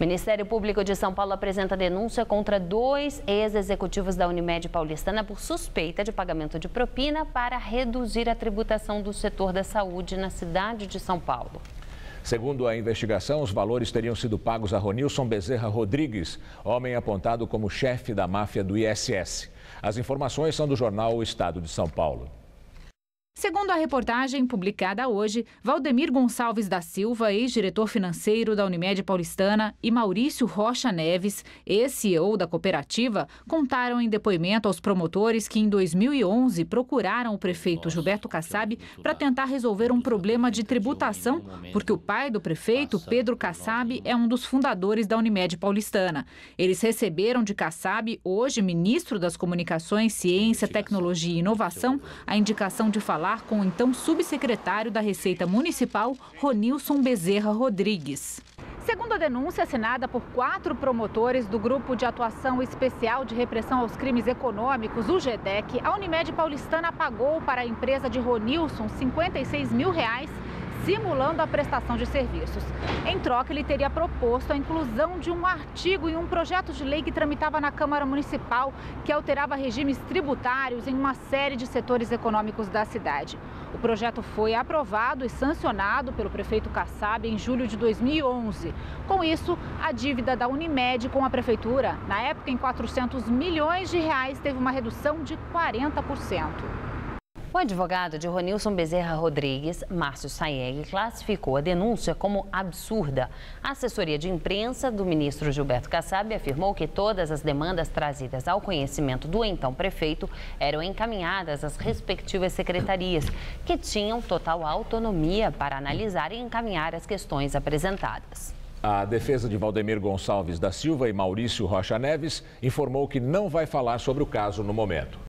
Ministério Público de São Paulo apresenta denúncia contra 2 ex-executivos da Unimed Paulistana por suspeita de pagamento de propina para reduzir a tributação do setor da saúde na cidade de São Paulo. Segundo a investigação, os valores teriam sido pagos a Ronilson Bezerra Rodrigues, homem apontado como chefe da máfia do ISS. As informações são do jornal O Estado de São Paulo. Segundo a reportagem publicada hoje, Valdemir Gonçalves da Silva, ex-diretor financeiro da Unimed Paulistana, e Maurício Rocha Neves, ex-CEO da cooperativa, contaram em depoimento aos promotores que em 2011 procuraram o prefeito Gilberto Kassab para tentar resolver um problema de tributação, porque o pai do prefeito, Pedro Kassab, é um dos fundadores da Unimed Paulistana. Eles receberam de Kassab, hoje ministro das Comunicações, Ciência, Tecnologia e Inovação, a indicação de falar com o então subsecretário da Receita Municipal, Ronilson Bezerra Rodrigues. Segundo a denúncia assinada por 4 promotores do Grupo de Atuação Especial de Repressão aos Crimes Econômicos, o GEDEC, a Unimed Paulistana pagou para a empresa de Ronilson R$56 mil, simulando a prestação de serviços. Em troca, ele teria proposto a inclusão de um artigo em um projeto de lei que tramitava na Câmara Municipal, que alterava regimes tributários em uma série de setores econômicos da cidade. O projeto foi aprovado e sancionado pelo prefeito Kassab em julho de 2011. Com isso, a dívida da Unimed com a prefeitura, na época em R$400 milhões, teve uma redução de 40%. O advogado de Ronilson Bezerra Rodrigues, Márcio Sayeg, classificou a denúncia como absurda. A assessoria de imprensa do ministro Gilberto Kassab afirmou que todas as demandas trazidas ao conhecimento do então prefeito eram encaminhadas às respectivas secretarias, que tinham total autonomia para analisar e encaminhar as questões apresentadas. A defesa de Valdemir Gonçalves da Silva e Maurício Rocha Neves informou que não vai falar sobre o caso no momento.